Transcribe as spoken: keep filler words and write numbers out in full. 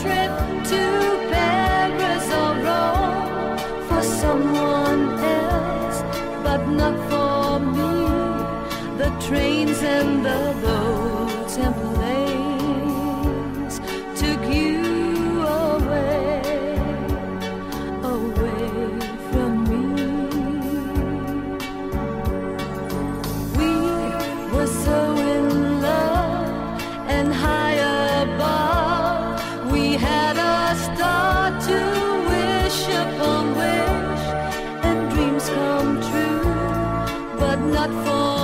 trip to Paris or Rome for someone else, but not for me. The trains and the boats and planes took you away, away from me. We were so in love and high above. We had a star to wish upon wish, and dreams come true, but not for